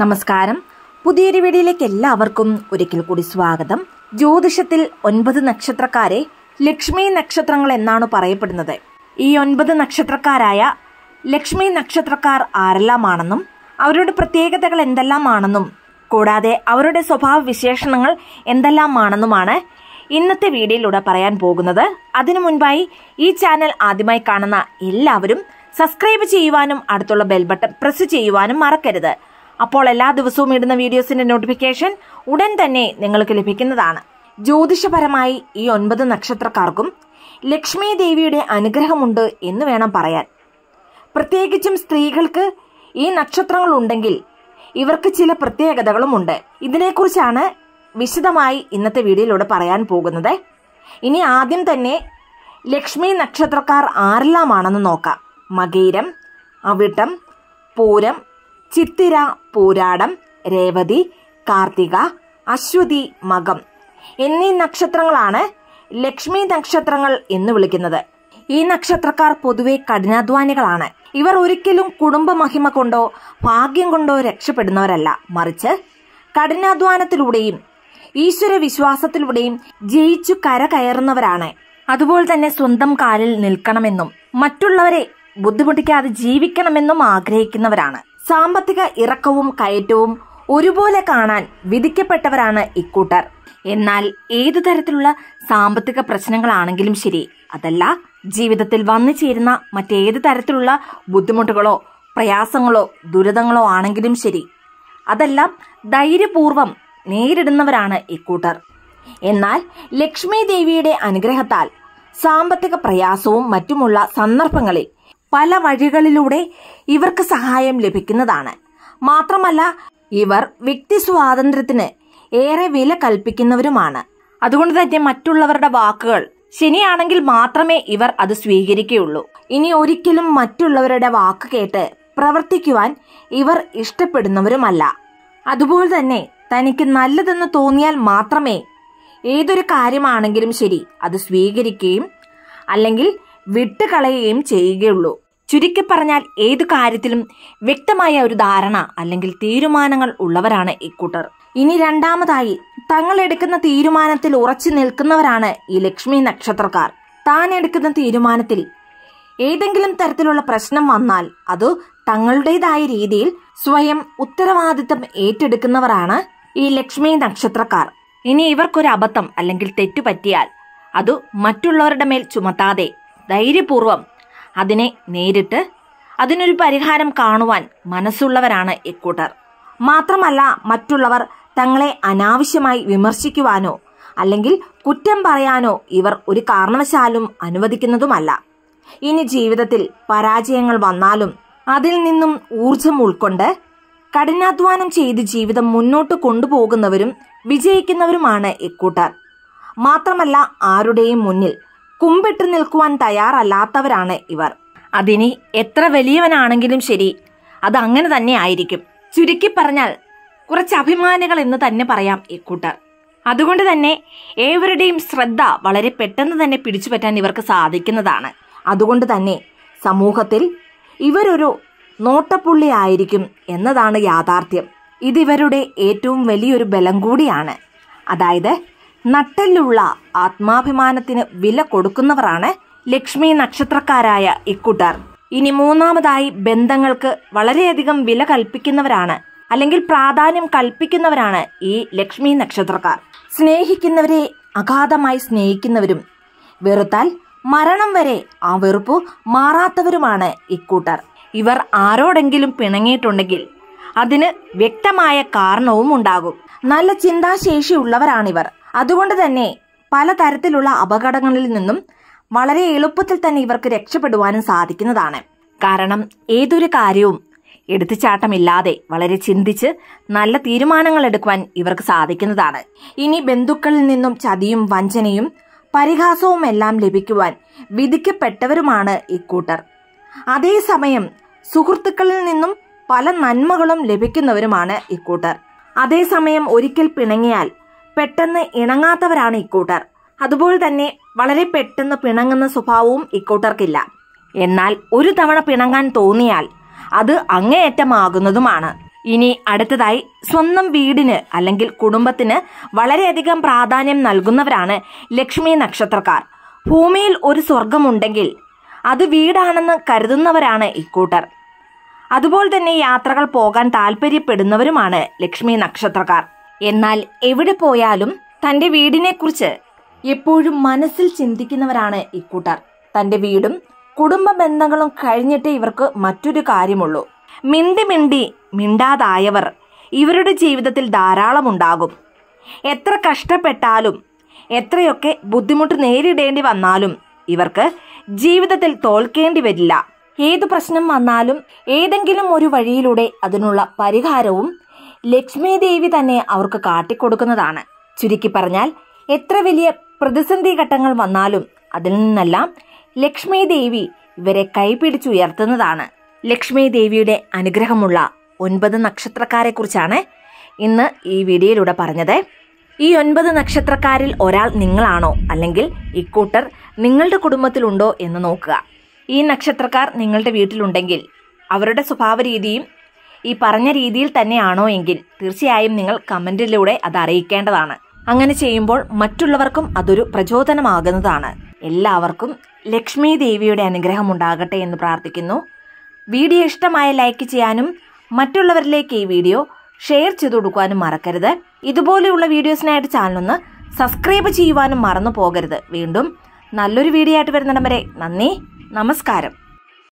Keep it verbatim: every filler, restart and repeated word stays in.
നമസ്കാരം. പുതിയൊരു വീഡിയോയിലേക്ക് എല്ലാവർക്കും ഒരിക്കൽ കൂടി സ്വാഗതം. ജ്യോതിഷത്തിൽ ഒൻപത് നക്ഷത്രക്കാരെ ലക്ഷ്മി നക്ഷത്രങ്ങൾ എന്നാണ് പറയപ്പെടുന്നത്. ഈ ഒൻപത് നക്ഷത്രക്കാരായ ലക്ഷ്മി നക്ഷത്രക്കാർ ആരെല്ലാമാണെന്നും അവരുടെ പ്രത്യേകതകൾ എന്തെല്ലാമാണെന്നും കൂടാതെ അവരുടെ സ്വഭാവ വിശേഷണങ്ങൾ എന്തെല്ലാമാണെന്നുമാണ് ഇന്നത്തെ വീഡിയോയിലൂടെ പറയാൻ പോകുന്നത്. അതിനു മുൻപായി ഈ ചാനൽ ആദ്യമായി കാണുന്ന എല്ലാവരും സബ്സ്ക്രൈബ് ചെയ്യുവാനും അടുത്തുള്ള ബെൽ ബട്ടൺ പ്രസ് ചെയ്യുവാനും മറക്കരുത്. അപ്പോൾ എല്ലാ ദിവസവും ഇടുന്ന വീഡിയോസിന്റെ നോട്ടിഫിക്കേഷൻ ഉടൻ തന്നെ നിങ്ങൾക്ക് ലഭിക്കുന്നതാണ്. ജ്യോതിഷപരമായി ഈ ഒൻപത് നക്ഷത്രക്കാർക്കും ലക്ഷ്മി ദേവിയുടെ അനുഗ്രഹമുണ്ട് എന്ന് വേണം പറയാൻ. പ്രത്യേകിച്ചും സ്ത്രീകൾക്ക് ഈ നക്ഷത്രങ്ങൾ ഉണ്ടെങ്കിൽ ഇവർക്ക് ചില പ്രത്യേകതകളുമുണ്ട്. ഇതിനെക്കുറിച്ചാണ് വിശദമായി ഇന്നത്തെ വീഡിയോയിലൂടെ പറയാൻ പോകുന്നത്. ഇനി ആദ്യം തന്നെ ലക്ഷ്മി നക്ഷത്രക്കാർ ആരെല്ലാമാണെന്ന് നോക്കാം. മകയിരം, അവിട്ടം, പൂരം, ചിത്തിര, പൂരാടം, രേവതി, കാർത്തിക, അശ്വതി, മകം എന്നീ നക്ഷത്രങ്ങളാണ് ലക്ഷ്മി നക്ഷത്രങ്ങൾ എന്ന് വിളിക്കുന്നത്. ഈ നക്ഷത്രക്കാർ പൊതുവെ കഠിനാധ്വാനികളാണ്. ഇവർ ഒരിക്കലും കുടുംബ മഹിമ കൊണ്ടോ ഭാഗ്യം കൊണ്ടോ രക്ഷപ്പെടുന്നവരല്ല, മറിച്ച് കഠിനാധ്വാനത്തിലൂടെയും ഈശ്വര വിശ്വാസത്തിലൂടെയും ജയിച്ചു കര കയറുന്നവരാണ്. അതുപോലെ തന്നെ സ്വന്തം കാലിൽ നിൽക്കണമെന്നും മറ്റുള്ളവരെ ബുദ്ധിമുട്ടിക്കാതെ ജീവിക്കണമെന്നും ആഗ്രഹിക്കുന്നവരാണ്. സാമ്പത്തിക ഇറക്കവും കയറ്റവും ഒരുപോലെ കാണാൻ വിധിക്കപ്പെട്ടവരാണ് ഇക്കൂട്ടർ. എന്നാൽ ഏതു തരത്തിലുള്ള സാമ്പത്തിക പ്രശ്നങ്ങളാണെങ്കിലും ശരി, അതല്ല ജീവിതത്തിൽ വന്നു ചേരുന്ന മറ്റേത് തരത്തിലുള്ള ബുദ്ധിമുട്ടുകളോ പ്രയാസങ്ങളോ ദുരിതങ്ങളോ ആണെങ്കിലും ശരി, അതെല്ലാം ധൈര്യപൂർവം നേരിടുന്നവരാണ് ഇക്കൂട്ടർ. എന്നാൽ ലക്ഷ്മി ദേവിയുടെ അനുഗ്രഹത്താൽ സാമ്പത്തിക പ്രയാസവും മറ്റുമുള്ള സന്ദർഭങ്ങളിൽ പല വഴികളിലൂടെ ഇവർക്ക് സഹായം ലഭിക്കുന്നതാണ്. മാത്രമല്ല ഇവർ വ്യക്തി സ്വാതന്ത്ര്യത്തിന് ഏറെ വില കൽപ്പിക്കുന്നവരുമാണ്. അതുകൊണ്ട് തന്നെ മറ്റുള്ളവരുടെ വാക്കുകൾ ശരിയാണെങ്കിൽ മാത്രമേ ഇവർ അത് സ്വീകരിക്കുകയുള്ളൂ. ഇനി ഒരിക്കലും മറ്റുള്ളവരുടെ വാക്ക് കേട്ട് പ്രവർത്തിക്കുവാൻ ഇവർ ഇഷ്ടപ്പെടുന്നവരുമല്ല. അതുപോലെ തന്നെ തനിക്ക് നല്ലതെന്ന് തോന്നിയാൽ മാത്രമേ ഏതൊരു കാര്യമാണെങ്കിലും ശരി അത് സ്വീകരിക്കുകയും അല്ലെങ്കിൽ വിട്ടുകളയുകയും ചെയ്യുകയുള്ളൂ. ചുരുക്കി പറഞ്ഞാൽ ഏതു കാര്യത്തിലും വ്യക്തമായ ഒരു ധാരണ അല്ലെങ്കിൽ തീരുമാനങ്ങൾ ഉള്ളവരാണ് ഇക്കൂട്ടർ. ഇനി രണ്ടാമതായി തങ്ങൾ എടുക്കുന്ന തീരുമാനത്തിൽ ഉറച്ചു നിൽക്കുന്നവരാണ് ഈ ലക്ഷ്മി നക്ഷത്രക്കാർ. താൻ എടുക്കുന്ന തീരുമാനത്തിൽ ഏതെങ്കിലും തരത്തിലുള്ള പ്രശ്നം വന്നാൽ അത് തങ്ങളുടേതായ രീതിയിൽ സ്വയം ഉത്തരവാദിത്തം ഏറ്റെടുക്കുന്നവരാണ് ഈ ലക്ഷ്മി നക്ഷത്രക്കാർ. ഇനി ഇവർക്കൊരു അബദ്ധം അല്ലെങ്കിൽ തെറ്റു പറ്റിയാൽ അത് മറ്റുള്ളവരുടെ മേൽ ചുമത്താതെ ധൈര്യപൂർവം അതിനെ നേരിട്ട് അതിനൊരു പരിഹാരം കാണുവാൻ മനസ്സുള്ളവരാണ് ഇക്കൂട്ടർ. മാത്രമല്ല മറ്റുള്ളവർ തങ്ങളെ അനാവശ്യമായി വിമർശിക്കുവാനോ അല്ലെങ്കിൽ കുറ്റം പറയാനോ ഇവർ ഒരു കാരണവശാലും അനുവദിക്കുന്നതുമല്ല. ഇനി ജീവിതത്തിൽ പരാജയങ്ങൾ വന്നാലും അതിൽ നിന്നും ഊർജം ഉൾക്കൊണ്ട് കഠിനാധ്വാനം ചെയ്ത് ജീവിതം മുന്നോട്ട് കൊണ്ടുപോകുന്നവരും വിജയിക്കുന്നവരുമാണ് ഇക്കൂട്ടർ. മാത്രമല്ല ആരുടെയും മുന്നിൽ കുമ്പിട്ട് നിൽക്കുവാൻ തയ്യാറല്ലാത്തവരാണ് ഇവർ. അതിനി എത്ര വലിയവനാണെങ്കിലും ശരി അത് അങ്ങനെ തന്നെ ആയിരിക്കും. ചുരുക്കി പറഞ്ഞാൽ കുറച്ച് അഭിമാനികൾ എന്ന് തന്നെ പറയാം ഇക്കൂട്ടർ. അതുകൊണ്ട് തന്നെ ഏവരുടെയും ശ്രദ്ധ വളരെ പെട്ടെന്ന് തന്നെ പിടിച്ചുപറ്റാൻ ഇവർക്ക് സാധിക്കുന്നതാണ്. അതുകൊണ്ട് തന്നെ സമൂഹത്തിൽ ഇവരൊരു നോട്ടപ്പുള്ളി ആയിരിക്കും എന്നതാണ് യാഥാർത്ഥ്യം. ഇതിവരുടെ ഏറ്റവും വലിയൊരു ബലം കൂടിയാണ്. അതായത് നട്ടെല്ലുള്ള ആത്മാഭിമാനത്തിന് വില കൊടുക്കുന്നവരാണ് ലക്ഷ്മി നക്ഷത്രക്കാരായ ഇക്കൂട്ടർ. ഇനി മൂന്നാമതായി ബന്ധങ്ങൾക്ക് വളരെയധികം വില കൽപ്പിക്കുന്നവരാണ് അല്ലെങ്കിൽ പ്രാധാന്യം കൽപ്പിക്കുന്നവരാണ് ഈ ലക്ഷ്മി നക്ഷത്രക്കാർ. സ്നേഹിക്കുന്നവരെ അഗാധമായി സ്നേഹിക്കുന്നവരും വെറുത്താൽ മരണം വരെ ആ വെറുപ്പ് മാറാത്തവരുമാണ് ഇക്കൂട്ടർ. ഇവർ ആരോടെങ്കിലും പിണങ്ങിയിട്ടുണ്ടെങ്കിൽ അതിന് വ്യക്തമായ കാരണവും ഉണ്ടാകും. നല്ല ചിന്താശേഷിയുള്ളവരാണിവർ. അതുകൊണ്ട് തന്നെ പലതരത്തിലുള്ള അപകടങ്ങളിൽ നിന്നും വളരെ എളുപ്പത്തിൽ തന്നെ ഇവർക്ക് രക്ഷപ്പെടുവാനും സാധിക്കുന്നതാണ്. കാരണം ഏതൊരു കാര്യവും എടുത്തുചാട്ടമില്ലാതെ വളരെ ചിന്തിച്ച് നല്ല തീരുമാനങ്ങൾ എടുക്കുവാൻ ഇവർക്ക് സാധിക്കുന്നതാണ്. ഇനി ബന്ധുക്കളിൽ നിന്നും ചതിയും വഞ്ചനയും പരിഹാസവും എല്ലാം ലഭിക്കുവാൻ വിധിക്കപ്പെട്ടവരുമാണ് ഇക്കൂട്ടർ. അതേസമയം സുഹൃത്തുക്കളിൽ നിന്നും പല നന്മകളും ലഭിക്കുന്നവരുമാണ് ഇക്കൂട്ടർ. അതേസമയം ഒരിക്കൽ പിണങ്ങിയാൽ പെട്ടെന്ന് ഇണങ്ങാത്തവരാണ് ഇക്കൂട്ടർ. അതുപോലെ തന്നെ വളരെ പെട്ടെന്ന് പിണങ്ങുന്ന സ്വഭാവവും ഇക്കൂട്ടർക്കില്ല. എന്നാൽ ഒരു തവണ പിണങ്ങാൻ തോന്നിയാൽ അത് അങ്ങേയറ്റമാകുന്നതുമാണ്. ഇനി അടുത്തതായി സ്വന്തം വീടിന് അല്ലെങ്കിൽ കുടുംബത്തിന് വളരെയധികം പ്രാധാന്യം നൽകുന്നവരാണ് ലക്ഷ്മി നക്ഷത്രക്കാർ. ഭൂമിയിൽ ഒരു സ്വർഗമുണ്ടെങ്കിൽ അത് വീടാണെന്ന് കരുതുന്നവരാണ് ഇക്കൂട്ടർ. അതുപോലെ തന്നെ യാത്രകൾ പോകാൻ താല്പര്യപ്പെടുന്നവരുമാണ് ലക്ഷ്മി നക്ഷത്രക്കാർ. എന്നാൽ എവിടെ പോയാലും തന്റെ വീടിനെക്കുറിച്ച് എപ്പോഴും മനസ്സിൽ ചിന്തിക്കുന്നവരാണ് ഇക്കൂട്ടർ. തന്റെ വീടും കുടുംബ ബന്ധങ്ങളും കഴിഞ്ഞിട്ടേ ഇവർക്ക് മറ്റൊരു കാര്യമുള്ളൂ. മിണ്ടി മിണ്ടി മിണ്ടാതായവർ ഇവരുടെ ജീവിതത്തിൽ ധാരാളം ഉണ്ടാകും. എത്ര കഷ്ടപ്പെട്ടാലും എത്രയൊക്കെ ബുദ്ധിമുട്ട് നേരിടേണ്ടി വന്നാലും ഇവർക്ക് ജീവിതത്തിൽ തോൽക്കേണ്ടി വരില്ല. ഏതു പ്രശ്നം വന്നാലും ഏതെങ്കിലും ഒരു വഴിയിലൂടെ അതിനുള്ള പരിഹാരവും ലക്ഷ്മി ദേവി തന്നെ അവർക്ക് കാട്ടിക്കൊടുക്കുന്നതാണ്. ചുരുക്കി പറഞ്ഞാൽ എത്ര വലിയ പ്രതിസന്ധി ഘട്ടങ്ങൾ വന്നാലും അതിൽ നിന്നെല്ലാം ലക്ഷ്മി ദേവി ഇവരെ കൈപിടിച്ചുയർത്തുന്നതാണ്. ലക്ഷ്മി ദേവിയുടെ അനുഗ്രഹമുള്ള ഒൻപത് നക്ഷത്രക്കാരെ കുറിച്ചാണ് ഇന്ന് ഈ വീഡിയോയിലൂടെ പറഞ്ഞത്. ഈ ഒൻപത് നക്ഷത്രക്കാരിൽ ഒരാൾ നിങ്ങളാണോ അല്ലെങ്കിൽ ഇക്കൂട്ടർ നിങ്ങളുടെ കുടുംബത്തിലുണ്ടോ എന്ന് നോക്കുക. ഈ നക്ഷത്രക്കാർ നിങ്ങളുടെ വീട്ടിലുണ്ടെങ്കിൽ അവരുടെ സ്വഭാവ രീതിയും ഈ പറഞ്ഞ രീതിയിൽ തന്നെയാണോ എങ്കിൽ തീർച്ചയായും നിങ്ങൾ കമന്റിലൂടെ അത് അറിയിക്കേണ്ടതാണ്. അങ്ങനെ ചെയ്യുമ്പോൾ മറ്റുള്ളവർക്കും അതൊരു പ്രചോദനമാകുന്നതാണ്. എല്ലാവർക്കും ലക്ഷ്മി ദേവിയുടെ അനുഗ്രഹം ഉണ്ടാകട്ടെ എന്ന് പ്രാർത്ഥിക്കുന്നു. വീഡിയോ ഇഷ്ടമായ ലൈക്ക് ചെയ്യാനും മറ്റുള്ളവരിലേക്ക് ഈ വീഡിയോ ഷെയർ ചെയ്തു കൊടുക്കാനും മറക്കരുത്. ഇതുപോലെയുള്ള വീഡിയോസിനായിട്ട് ചാനലൊന്ന് സബ്സ്ക്രൈബ് ചെയ്യുവാനും മറന്നു പോകരുത്. വീണ്ടും നല്ലൊരു വീഡിയോ ആയിട്ട് വരുന്നിടം വരെ നന്ദി, നമസ്കാരം.